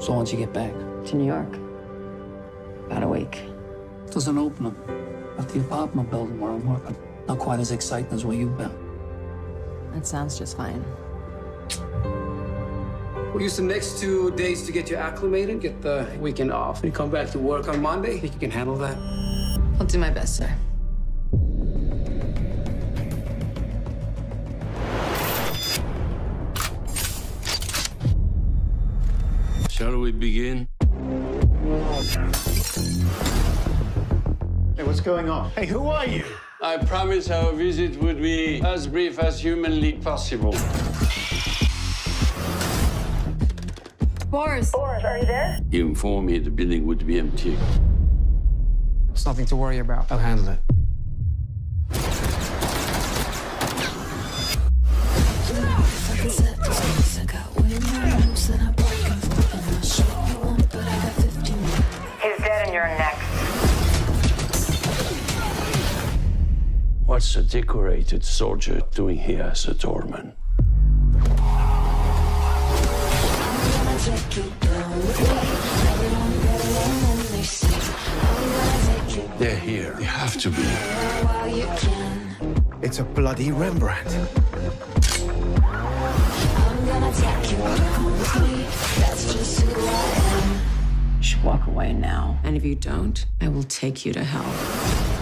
So once you get back? To New York. About a week. There's an opening at the apartment building where I'm working. Not quite as exciting as where you've been. That sounds just fine. We'll use the next 2 days to get you acclimated, get the weekend off. When you come back to work on Monday, think you can handle that? I'll do my best, sir. Shall we begin? Hey, what's going on? Hey, who are you? I promise our visit would be as brief as humanly possible. Boris, are you there? He informed me the building would be empty. It's nothing to worry about. I'll handle it. He's dead and you're next. What's a decorated soldier doing here as a doorman? They're here. They have to be. It's a bloody Rembrandt. You should walk away now. And if you don't, I will take you to hell.